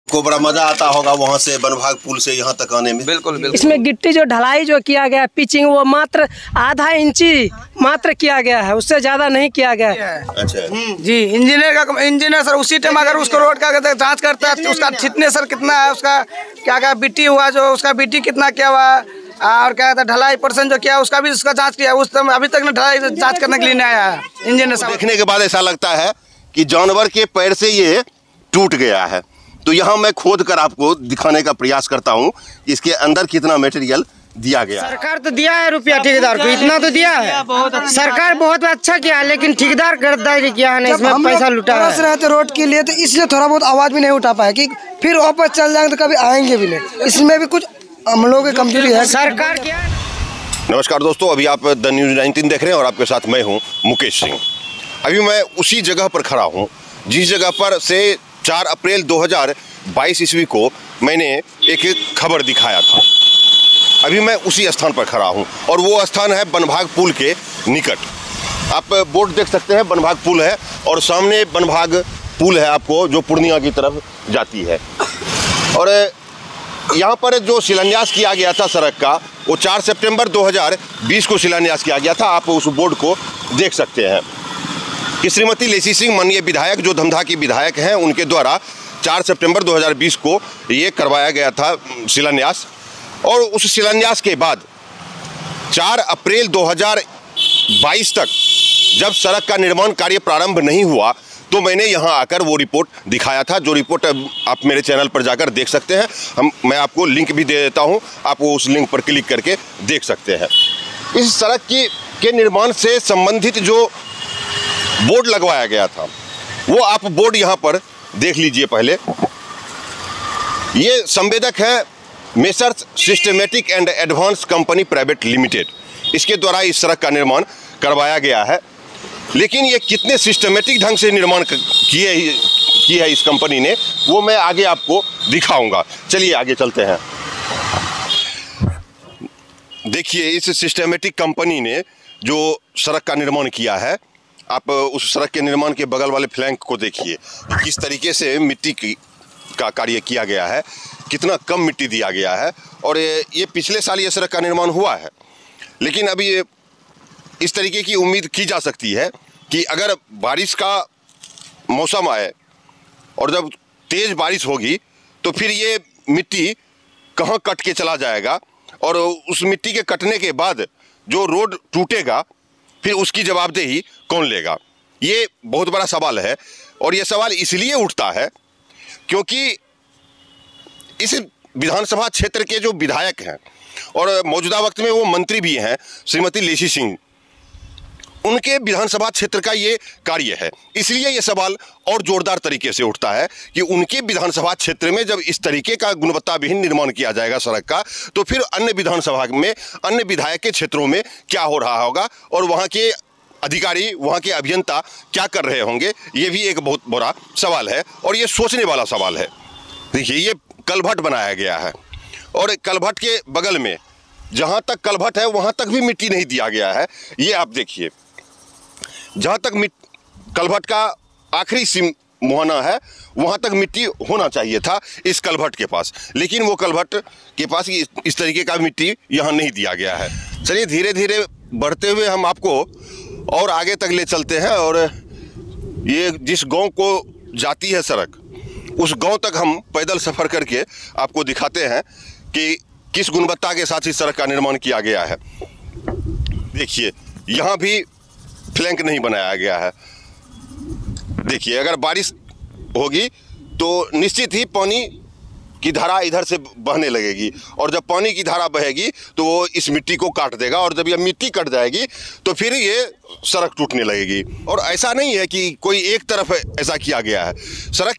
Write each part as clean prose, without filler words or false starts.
को बड़ा मजा आता होगा वहाँ से बनभाग पुल से यहाँ तक आने में। बिल्कुल बिल्कुल। इसमें गिट्टी जो ढलाई जो किया गया पिचिंग वो मात्र आधा इंची मात्र किया गया है, उससे ज्यादा नहीं किया गया है। अच्छा जी, इंजीनियर सर उसी टाइम अगर उसको रोड का जांच करता है तो उसका थिकनेस सर कितना है, उसका क्या बिट्टी हुआ, जो उसका बिट्टी कितना क्या हुआ, और क्या कहता है ढलाई % जो किया उसका भी उसका जांच किया। उस समय अभी तक ढलाई जांच करने के लिए नहीं आया है इंजीनियर साहब। देखने के बाद ऐसा लगता है कि जानवर के पैर से ये टूट गया है। तो यहाँ मैं खोद कर आपको दिखाने का प्रयास करता हूँ कि इसके अंदर कितना मटेरियल दिया गया है। सरकार तो दिया है रुपया ठेकेदार को, इतना तो दिया है सरकार, बहुत अच्छा किया, लेकिन ठेकेदार गद्दारी किया है, इसमें पैसा लुटा है। रहते रोड के लिए तो इसलिए थोड़ा बहुत आवाज भी नहीं उठा पाए कि फिर वापस चल जाएंगे तो कभी आएंगे भी नहीं। इसमें भी कुछ हम लोगों की कमजोरी है सरकार क्या। नमस्कार दोस्तों, अभी आप द न्यूज़ 19 देख रहे हैं और आपके साथ मैं हूँ मुकेश सिंह। अभी मैं उसी जगह पर खड़ा हूँ जिस जगह पर से 4 अप्रैल 2022 ईस्वी को मैंने एक खबर दिखाया था। अभी मैं उसी स्थान पर खड़ा हूं और वो स्थान है बनभाग पुल के निकट। आप बोर्ड देख सकते हैं, बनभाग पुल है और सामने बनभाग पुल है आपको जो पूर्णिया की तरफ जाती है। और यहाँ पर जो शिलान्यास किया गया था सड़क का वो 4 सितंबर 2020 को शिलान्यास किया गया था। आप उस बोर्ड को देख सकते हैं कि श्रीमती लेसी सिंह माननीय विधायक जो धमधा की विधायक हैं उनके द्वारा 4 सितंबर 2020 को ये करवाया गया था शिलान्यास। और उस शिलान्यास के बाद 4 अप्रैल 2022 तक जब सड़क का निर्माण कार्य प्रारंभ नहीं हुआ तो मैंने यहाँ आकर वो रिपोर्ट दिखाया था, जो रिपोर्ट आप मेरे चैनल पर जाकर देख सकते हैं। मैं आपको लिंक भी दे देता हूँ, आप वो उस लिंक पर क्लिक करके देख सकते हैं। इस सड़क के निर्माण से संबंधित जो बोर्ड लगवाया गया था वो आप बोर्ड यहाँ पर देख लीजिए। पहले ये संवेदक है messrs systematic and advance company private limited, इसके द्वारा इस सड़क का निर्माण करवाया गया है। लेकिन ये कितने सिस्टमेटिक ढंग से निर्माण की है इस कंपनी ने वो मैं आगे आपको दिखाऊंगा। चलिए आगे चलते हैं। देखिए इस सिस्टमेटिक कंपनी ने जो सड़क का निर्माण किया है, आप उस सड़क के निर्माण के बगल वाले फ्लैंक को देखिए किस तरीके से मिट्टी का कार्य किया गया है, कितना कम मिट्टी दिया गया है। और ये पिछले साल ये सड़क का निर्माण हुआ है, लेकिन अभी इस तरीके की उम्मीद की जा सकती है कि अगर बारिश का मौसम आए और जब तेज़ बारिश होगी तो फिर ये मिट्टी कहाँ कट के चला जाएगा और उस मिट्टी के कटने के बाद जो रोड टूटेगा फिर उसकी जवाबदेही कौन लेगा। ये बहुत बड़ा सवाल है और ये सवाल इसलिए उठता है क्योंकि इस विधानसभा क्षेत्र के जो विधायक हैं और मौजूदा वक्त में वो मंत्री भी हैं श्रीमती लेसी सिंह, उनके विधानसभा क्षेत्र का ये कार्य है। इसलिए ये सवाल और जोरदार तरीके से उठता है कि उनके विधानसभा क्षेत्र में जब इस तरीके का गुणवत्ता विहीन निर्माण किया जाएगा सड़क का तो फिर अन्य विधानसभा में अन्य विधायक के क्षेत्रों में क्या हो रहा होगा और वहाँ के अधिकारी वहाँ के अभियंता क्या कर रहे होंगे। ये भी एक बहुत बड़ा सवाल है और ये सोचने वाला सवाल है। देखिए ये कलभट बनाया गया है और कलभट के बगल में जहाँ तक कलभट है वहाँ तक भी मिट्टी नहीं दिया गया है। ये आप देखिए जहाँ तक कलभट का आखिरी मुहाना है वहाँ तक मिट्टी होना चाहिए था इस कलभट के पास, लेकिन वो कलभट के पास इस तरीके का मिट्टी यहाँ नहीं दिया गया है। चलिए धीरे धीरे बढ़ते हुए हम आपको और आगे तक ले चलते हैं और ये जिस गांव को जाती है सड़क उस गांव तक हम पैदल सफ़र करके आपको दिखाते हैं कि किस गुणवत्ता के साथ इस सड़क का निर्माण किया गया है। देखिए यहाँ भी फ्लैंक नहीं बनाया गया है। देखिए अगर बारिश होगी तो निश्चित ही पानी की धारा इधर से बहने लगेगी और जब पानी की धारा बहेगी तो वो इस मिट्टी को काट देगा और जब ये मिट्टी कट जाएगी तो फिर ये सड़क टूटने लगेगी। और ऐसा नहीं है कि कोई एक तरफ ऐसा किया गया है, सड़क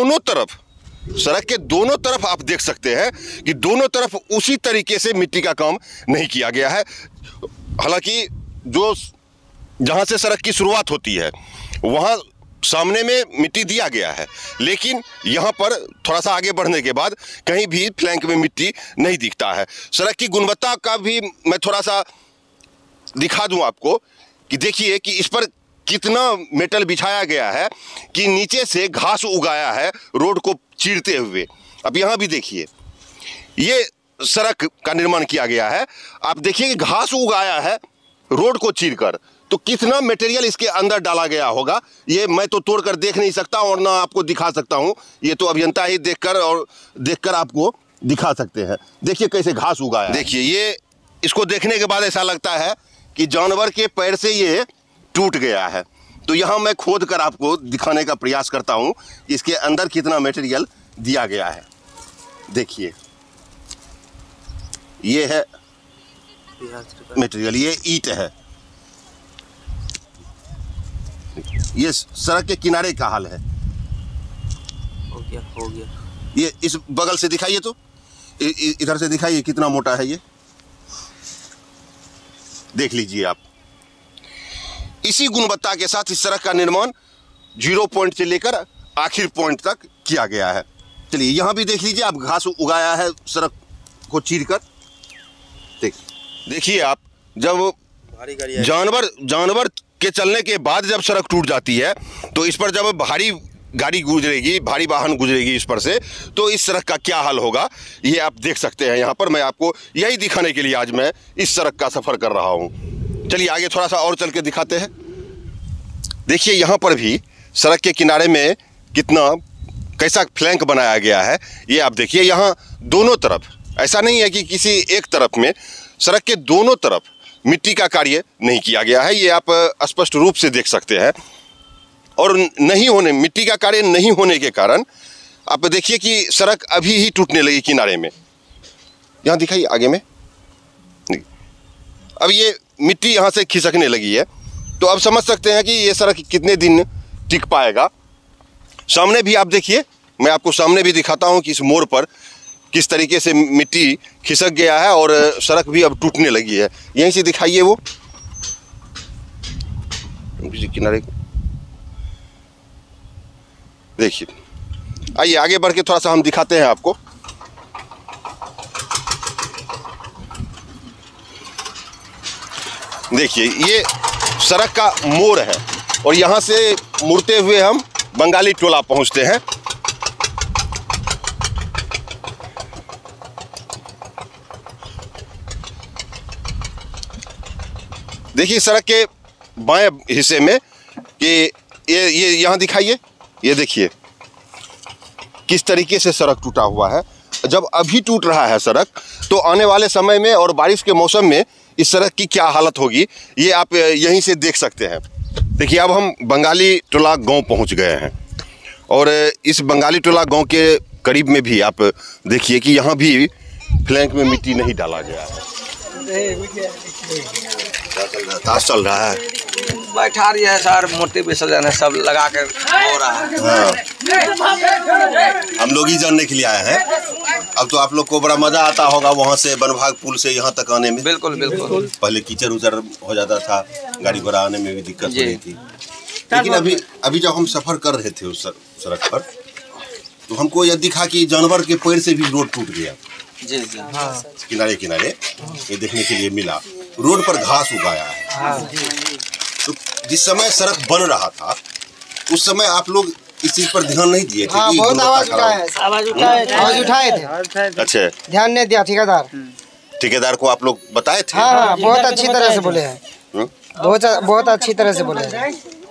के दोनों तरफ आप देख सकते हैं कि दोनों तरफ उसी तरीके से मिट्टी का काम नहीं किया गया है। हालांकि जो जहाँ से सड़क की शुरुआत होती है वहाँ सामने में मिट्टी दिया गया है, लेकिन यहाँ पर थोड़ा सा आगे बढ़ने के बाद कहीं भी फ्लैंक में मिट्टी नहीं दिखता है। सड़क की गुणवत्ता का भी मैं थोड़ा सा दिखा दूं आपको कि देखिए कि इस पर कितना मेटल बिछाया गया है कि नीचे से घास उगाया है रोड को चीरते हुए। अब यहाँ भी देखिए, ये सड़क का निर्माण किया गया है। आप देखिए कि घास उगाया है रोड को चीरकर, तो कितना मटेरियल इसके अंदर डाला गया होगा ये मैं तो तोड़कर देख नहीं सकता और ना आपको दिखा सकता हूँ। ये तो अभियंता ही देखकर आपको दिखा सकते हैं। देखिए कैसे घास उगाया। देखिए ये, इसको देखने के बाद ऐसा लगता है कि जानवर के पैर से ये टूट गया है। तो यहाँ मैं खोद कर आपको दिखाने का प्रयास करता हूँ इसके अंदर कितना मटेरियल दिया गया है। देखिए ये है मटेरियल, ये ईंट है। ये सड़क के किनारे का हाल है। हो गया। ये इस बगल से दिखाइए, तो इधर से दिखाइए कितना मोटा है ये, देख लीजिए आप। इसी गुणवत्ता के साथ इस सड़क का निर्माण 0 पॉइंट से लेकर आखिर पॉइंट तक किया गया है। चलिए यहाँ भी देख लीजिए, आप घास उगाया है सड़क को चीरकर। देखिए आप, जब जानवर के चलने के बाद जब सड़क टूट जाती है तो इस पर जब भारी गाड़ी गुजरेगी, भारी वाहन गुजरेगी इस पर से, तो इस सड़क का क्या हाल होगा ये आप देख सकते हैं। यहाँ पर मैं आपको यही दिखाने के लिए आज मैं इस सड़क का सफ़र कर रहा हूँ। चलिए आगे थोड़ा सा और चल के दिखाते हैं। देखिए यहाँ पर भी सड़क के किनारे में कैसा फ्लैंक बनाया गया है ये आप देखिए। यहाँ दोनों तरफ, ऐसा नहीं है कि किसी एक तरफ में, सड़क के दोनों तरफ मिट्टी का कार्य नहीं किया गया है। ये आप स्पष्ट रूप से देख सकते हैं। और मिट्टी का कार्य नहीं होने के कारण आप देखिए कि सड़क अभी ही टूटने लगी किनारे में। यहाँ दिखाइए आगे में, अब ये मिट्टी यहाँ से खिसकने लगी है। तो अब समझ सकते हैं कि ये सड़क कितने दिन टिक पाएगा। सामने भी आप देखिए, मैं आपको सामने भी दिखाता हूँ कि इस मोड़ पर किस तरीके से मिट्टी खिसक गया है और सड़क भी अब टूटने लगी है। यहीं से दिखाइए वो किनारे को, देखिए। आइए आगे बढ़ के थोड़ा सा हम दिखाते हैं आपको। देखिए ये सड़क का मोड़ है और यहाँ से मुड़ते हुए हम बंगाली टोला पहुँचते हैं। देखिए सड़क के बाएं हिस्से में कि ये यहाँ दिखाइए, ये देखिए किस तरीके से सड़क टूटा हुआ है। जब अभी टूट रहा है सड़क, तो आने वाले समय में और बारिश के मौसम में इस सड़क की क्या हालत होगी ये आप यहीं से देख सकते हैं। देखिए अब हम बंगाली टोला गांव पहुंच गए हैं और इस बंगाली टोला गांव के करीब में भी आप देखिए कि यहाँ भी फ्लैंक में मिट्टी नहीं डाला गया है। ताश चल रहा है, बैठा रही है सर, मोटिवेशन सब लगा कर हो रहा है। हाँ। हम लोग ही जानने के लिए आए हैं। अब तो आप लोग को बड़ा मजा आता होगा वहाँ से बनभाग पुल से यहाँ तक आने में। बिल्कुल बिल्कुल। पहले कीचड़ उचड़ हो जाता था, गाड़ी घोड़ा आने में भी दिक्कत हो रही थी। लेकिन अभी जब हम सफर कर रहे थे उस सड़क पर, तो हमको यह दिखा कि जानवर के पैर से भी रोड टूट गया। जी जी हाँ। किनारे ये देखने के लिए मिला। रोड पर घास उगाया है। तो जिस समय सड़क बन रहा था उस समय आप लोग इस चीज पर ध्यान नहीं दिए थे? बहुत आवाज उठाए थे। अच्छा, ध्यान नहीं दिया ठेकेदार को आप लोग बताए थे? हाँ, बहुत अच्छी तरह से बोले हैं। बहुत अच्छी तरह से बोले हैं।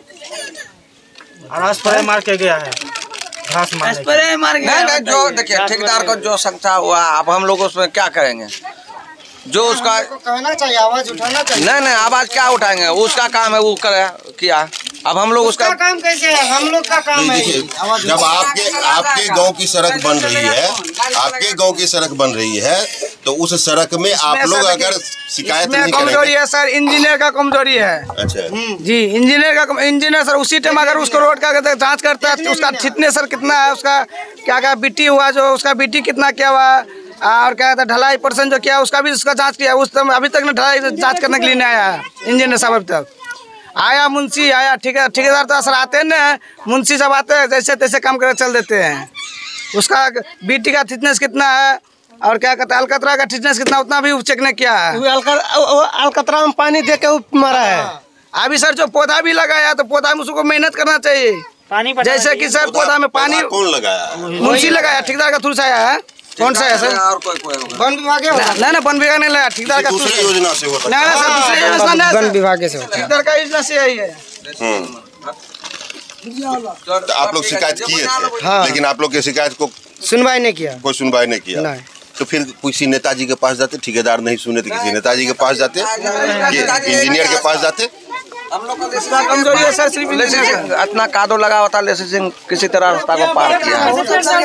स्प्रे मार के गया है, स्प्रे मार गया। नहीं, जो देखिए ठेकेदार को जो संख्या हुआ, अब हम लोग उसमें क्या करेंगे? जो उसका कहना चाहिए, आवाज उठाना चाहिए। नहीं आवाज क्या उठाएंगे, उसका काम है, वो करे किया। अब हम लोग उसका काम कैसे है? हम लोग का काम है। जब आपके गांव की सड़क बन रही है, आपके गांव की सड़क बन रही है, तो उस सड़क में आप लोग अगर शिकायत नहीं करेंगे। कमजोरी है सर, इंजीनियर का कमजोरी है। अच्छा जी, इंजीनियर सर उसी टाइम अगर उसको रोड का जांच करता है, उसका थिकनेस सर कितना है, उसका क्या बीटी हुआ, जो उसका बीटी कितना क्या हुआ, और क्या कहता है ढलाई % जो किया उसका भी उसका जांच किया। उस समय अभी तक ना ढलाई जांच करने के लिए नहीं आया इंजीनियर साहब। अभी तक आया मुंशी आया, ठेकेदार तो असर आते हैं ना, मुंशी सब आते हैं, जैसे तैसे काम कर चल देते हैं। उसका बीटी का थिकनेस कितना है और क्या कहता है अलकतरा का थिकनेस कितना, उतना भी चेक नहीं किया है। अलकतरा में पानी दे के मारा है। अभी सर जो पौधा भी लगाया तो पौधा में उसको मेहनत करना चाहिए। पानी जैसे कि सर पौधा में पानी कौन लगाया? मुंशी लगाया, ठेकेदार का थ्रू से आया है। कौन सा है सर? वन विभाग ना वन विभाग नहीं लगा, ठेकेदार का थ्रू दूसरी योजना से होता ना सर, दूसरी योजना नहीं वन सर, विभाग से होता है। ठेकेदार का योजना से यही है। तो आप लोग शिकायत किए थे, हाँ। लेकिन आप लोग की शिकायत को सुनवाई नहीं किया। कोई सुनवाई नहीं किया। नहीं। तो फिर किसी नेताजी के पास जाते, ठेकेदार नहीं सुने तो किसी नेताजी के पास जाते, इंजीनियर के पास जाते। कमजोरी है सर, सिर्फ इतना कादो लगा होता लेसी सिंह किसी तरह रास्ता को पार किया है।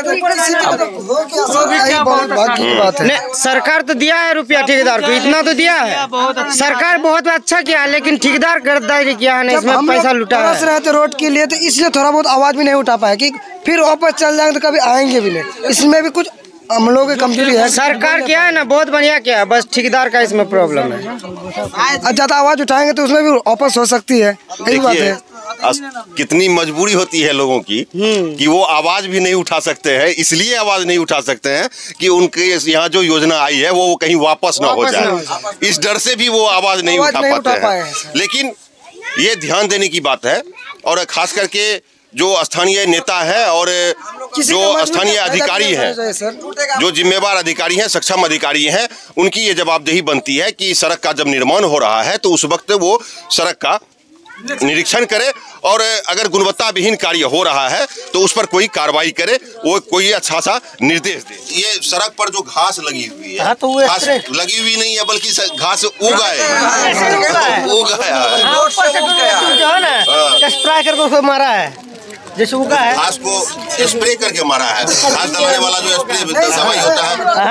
बहुत भाग्य की बात है। नहीं, सरकार तो दिया है रुपया ठेकेदार को, इतना तो दिया है। सरकार बहुत अच्छा किया है, लेकिन ठेकेदार गद्दारी किया है, इसमें पैसा लुटा तरस है। रहे थे रोड के लिए तो इसलिए थोड़ा बहुत आवाज भी नहीं उठा पाया कि फिर वापस चल जाएंगे तो कभी आएंगे भी नहीं। इसमें भी कुछ हम लोगों की कमजोरी है। सरकार क्या है ना, बहुत बढ़िया किया है, बस ठेकेदार का इसमें प्रॉब्लम है। ज्यादा आवाज उठाएंगे तो उसमें भी वापस हो सकती है, यही बात देखिए है। कितनी मजबूरी होती है लोगों की कि वो आवाज भी नहीं उठा सकते हैं। इसलिए आवाज नहीं उठा सकते हैं कि उनके यहाँ जो योजना आई है वो कहीं वापस ना हो जाए, इस डर से भी वो आवाज नहीं उठा पाते हैं। लेकिन ये ध्यान देने की बात है, और खास करके जो स्थानीय नेता है और जो स्थानीय अधिकारी हैं, जो जिम्मेवार अधिकारी हैं, सक्षम अधिकारी हैं, उनकी ये जवाबदेही बनती है कि सड़क का जब निर्माण हो रहा है तो उस वक्त वो सड़क का निरीक्षण करे, और अगर गुणवत्ता विहीन कार्य हो रहा है तो उस पर कोई कार्रवाई करे, वो कोई अच्छा सा निर्देश दे। ये सड़क पर जो घास लगी हुई है, घास लगी हुई नहीं है बल्कि घास उगा है, स्प्रे करके उसको मारा है, जैसे उगा है। घास को स्प्रे करके मारा है। घास दबाने वाला जो स्प्रे दवाई होता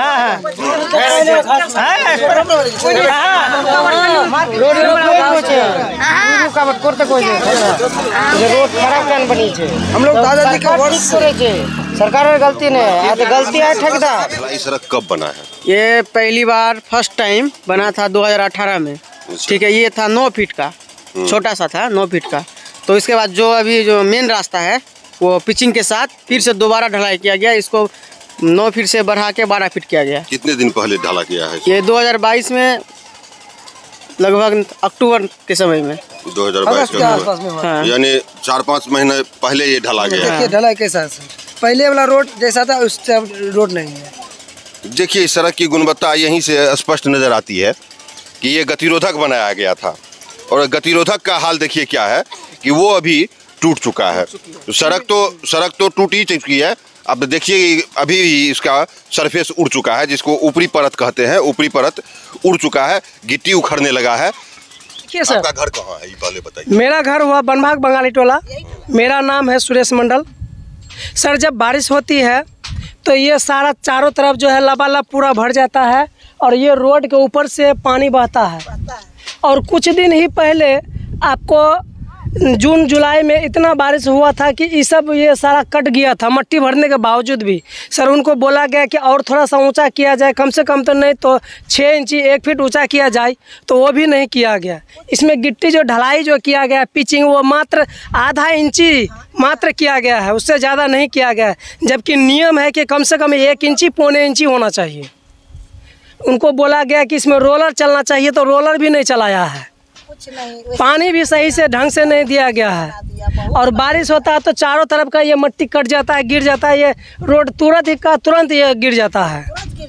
है, रोड खराब कान बनी है। हम लोग दादाजी का वर्ष सरकार गलती नहीं है, गलती है ठेकेदार। है। सड़क कब बना है? ये पहली बार फर्स्ट टाइम बना था 2018 में, ठीक है। ये था 9 फीट का, छोटा सा था 9 फीट का। तो इसके बाद जो अभी जो मेन रास्ता है वो पिचिंग के साथ फिर से दोबारा ढलाई किया गया, इसको 9 फीट से बढ़ा के 12 फीट किया गया। कितने दिन पहले ढाला किया है? ये 2022 में लगभग अक्टूबर के समय में, 2022 के आसपास में हुआ। हाँ। यानी 4-5 महीने पहले ये ढाला गया है। देखिए ढलाई कैसा है सर, पहले वाला रोड जैसा था उस रोड नहीं है। देखिए इस सड़क की गुणवत्ता यहीं से स्पष्ट नजर आती है कि ये गतिरोधक बनाया गया था, और गतिरोधक का हाल देखिए क्या है कि वो अभी टूट चुका है। सड़क तो टूट ही चुकी है। अब देखिए अभी इसका सरफेस उड़ चुका है, जिसको ऊपरी परत कहते हैं, ऊपरी परत उड़ चुका है, गिट्टी उखड़ने लगा है। देखिए सर, आपका घर कहाँ है ये पहले बताइए। मेरा घर हुआ बनभाग बंगाली टोला, मेरा नाम है सुरेश मंडल। सर जब बारिश होती है तो ये सारा चारों तरफ जो है लबालब पूरा भर जाता है, और ये रोड के ऊपर से पानी बहता है। और कुछ दिन ही पहले आपको जून जुलाई में इतना बारिश हुआ था कि ये सारा कट गया था, मट्टी भरने के बावजूद भी। सर उनको बोला गया कि और थोड़ा सा ऊंचा किया जाए, कम से कम तो नहीं तो 6 इंची 1 फीट ऊंचा किया जाए, तो वो भी नहीं किया गया। इसमें गिट्टी जो ढलाई जो किया गया, पिचिंग, वो मात्र आधा इंची मात्र किया गया है, उससे ज़्यादा नहीं किया गया है। जबकि नियम है कि कम से कम 1 इंची पौने इंची होना चाहिए। उनको बोला गया कि इसमें रोलर चलना चाहिए, तो रोलर भी नहीं चलाया है। पानी भी सही से ढंग से नहीं दिया गया है, और बारिश होता है तो चारों तरफ का ये मट्टी कट जाता है, गिर जाता है। ये रोड तुरंत ये गिर जाता है।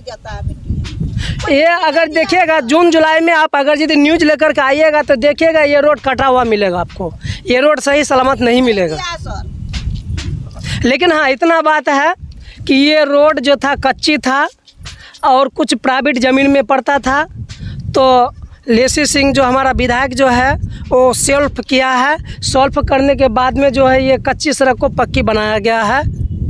ये अगर देखिएगा जून जुलाई में आप अगर यदि न्यूज़ लेकर के आइएगा तो देखिएगा ये रोड कटा हुआ मिलेगा आपको, ये रोड सही सलामत नहीं मिलेगा। लेकिन हाँ इतना बात है कि ये रोड जो था कच्ची था और कुछ प्राइवेट ज़मीन में पड़ता था, तो लेसी सिंह जो हमारा विधायक जो है वो सॉल्व किया है। सॉल्व करने के बाद में जो है ये कच्ची सड़क को पक्की बनाया गया है।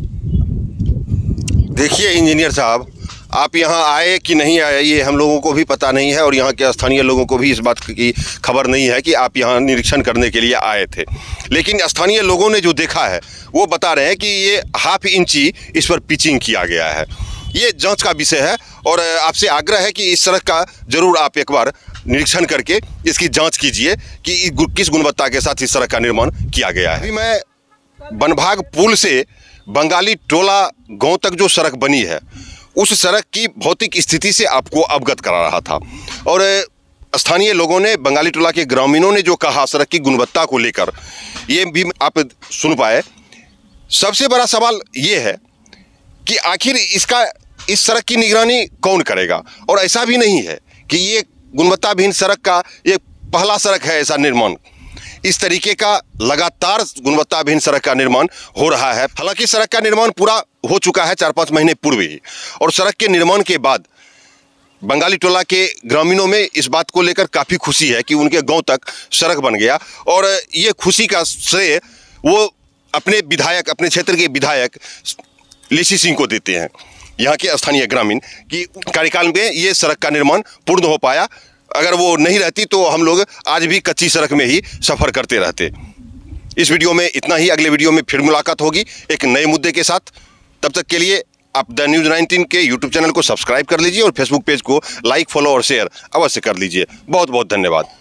देखिए इंजीनियर साहब, आप यहाँ आए कि नहीं आए ये हम लोगों को भी पता नहीं है, और यहाँ के स्थानीय लोगों को भी इस बात की खबर नहीं है कि आप यहाँ निरीक्षण करने के लिए आए थे। लेकिन स्थानीय लोगों ने जो देखा है वो बता रहे हैं कि ये 1/2 इंची इस पर पिचिंग किया गया है। ये जांच का विषय है, और आपसे आग्रह है कि इस सड़क का जरूर आप एक बार निरीक्षण करके इसकी जांच कीजिए कि किस गुणवत्ता के साथ इस सड़क का निर्माण किया गया है। अभी मैं बनभाग पुल से बंगाली टोला गांव तक जो सड़क बनी है उस सड़क की भौतिक स्थिति से आपको अवगत करा रहा था, और स्थानीय लोगों ने, बंगाली टोला के ग्रामीणों ने जो कहा सड़क की गुणवत्ता को लेकर, ये भी आप सुन पाए। सबसे बड़ा सवाल ये है कि आखिर इस सड़क की निगरानी कौन करेगा। और ऐसा भी नहीं है कि ये गुणवत्ताहीन सड़क का ये पहला सड़क है ऐसा निर्माण। इस तरीके का लगातार गुणवत्ताहीन सड़क का निर्माण हो रहा है। हालांकि सड़क का निर्माण पूरा हो चुका है 4-5 महीने पूर्व ही, और सड़क के निर्माण के बाद बंगाली टोला के ग्रामीणों में इस बात को लेकर काफ़ी खुशी है कि उनके गांव तक सड़क बन गया। और ये खुशी का श्रेय वो अपने विधायक, अपने क्षेत्र के विधायक लिसी सिंह को देते हैं, यहाँ के स्थानीय ग्रामीण, कि कार्यकाल में ये सड़क का निर्माण पूर्ण हो पाया। अगर वो नहीं रहती तो हम लोग आज भी कच्ची सड़क में ही सफ़र करते रहते। इस वीडियो में इतना ही। अगले वीडियो में फिर मुलाकात होगी एक नए मुद्दे के साथ। तब तक के लिए आप द न्यूज़ 19 के यूट्यूब चैनल को सब्सक्राइब कर लीजिए और फेसबुक पेज को लाइक, फॉलो और शेयर अवश्य कर लीजिए। बहुत बहुत धन्यवाद।